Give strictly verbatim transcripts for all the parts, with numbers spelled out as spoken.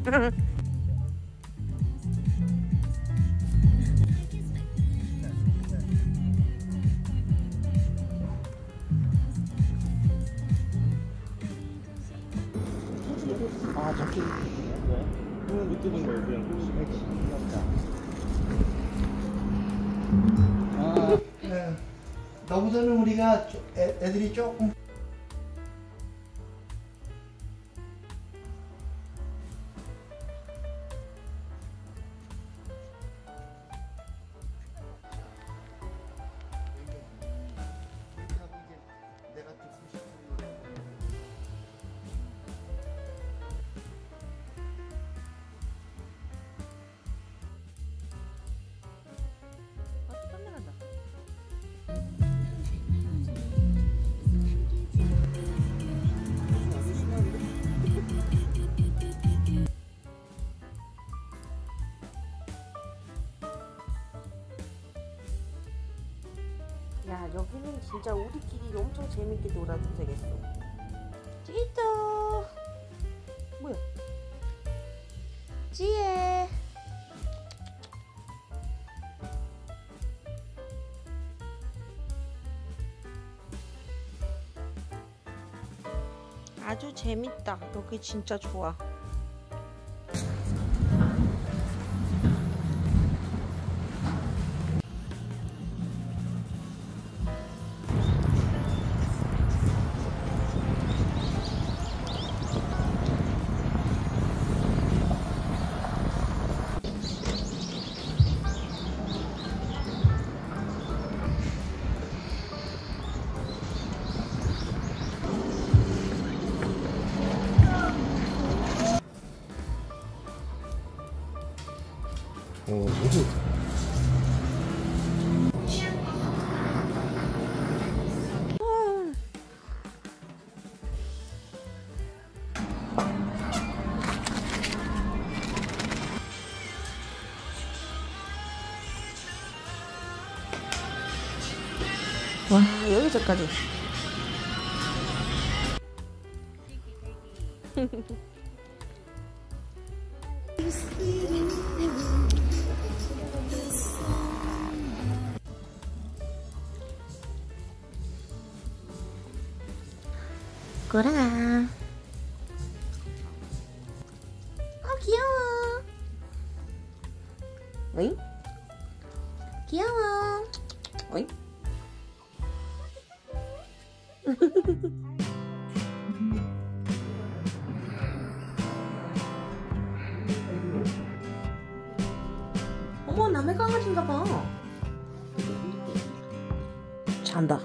아, 저기 왜? 그냥 못 뜯은 거예요, 그냥. 아, 네. 너보다는 우리가 애, 애들이 조금 야, 여기는 진짜 우리끼리 엄청 재밌게 놀아도 되겠어. 찌또 뭐야? 찌에 아주 재밌다. 여기 진짜 좋아. 어, 저도. 와, 여기서까지. 꼬랑아. 어, 귀여워. 어이? 귀여워. 어이? 어머, 남의 강아지인가 봐. 잔다.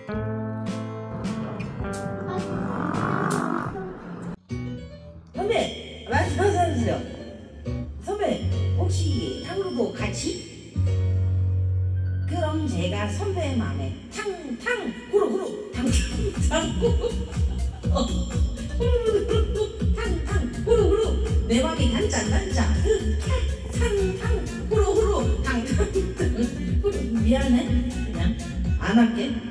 선배, 말씀하세요. 선배, 혹시 탕후루도 같이? 그럼 제가 선배의 마음에 탕탕 후루후루 탕탕탕 후루후루 탕탕 후루후루 내 맘이 단짠단짠 탕탕 후루후루 탕탕탕. 미안해, 그냥 안 할게.